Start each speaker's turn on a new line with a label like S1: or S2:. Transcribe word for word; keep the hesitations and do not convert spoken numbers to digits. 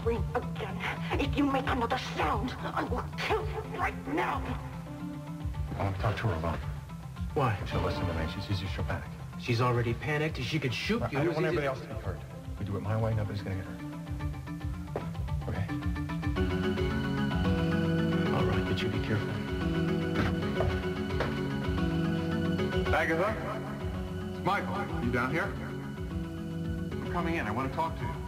S1: scream again. If you make another sound, I will kill you right now.
S2: I want to talk to her alone.
S3: Why?
S2: She'll listen to me. She sees you, she'll panic.
S3: She's already panicked. She could shoot you.
S2: I don't want everybody else to be hurt. If we do it my way, nobody's going to get hurt. Okay?
S3: All right, but you be careful.
S4: Agatha? It's Michael. You down here? I'm coming in. I want to talk to you.